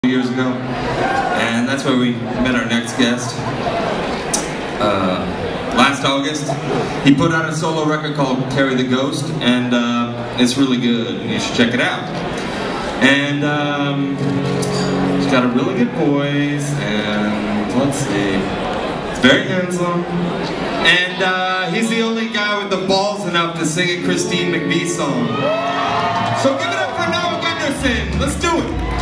Years ago, and that's where we met our next guest. Last August, he put out a solo record called Carry the Ghost, and it's really good, and you should check it out. And he's got a really good voice, and let's see, he's very handsome, and he's the only guy with the balls enough to sing a Christine McVie song. So give it up for Noah Gundersen. Let's do it.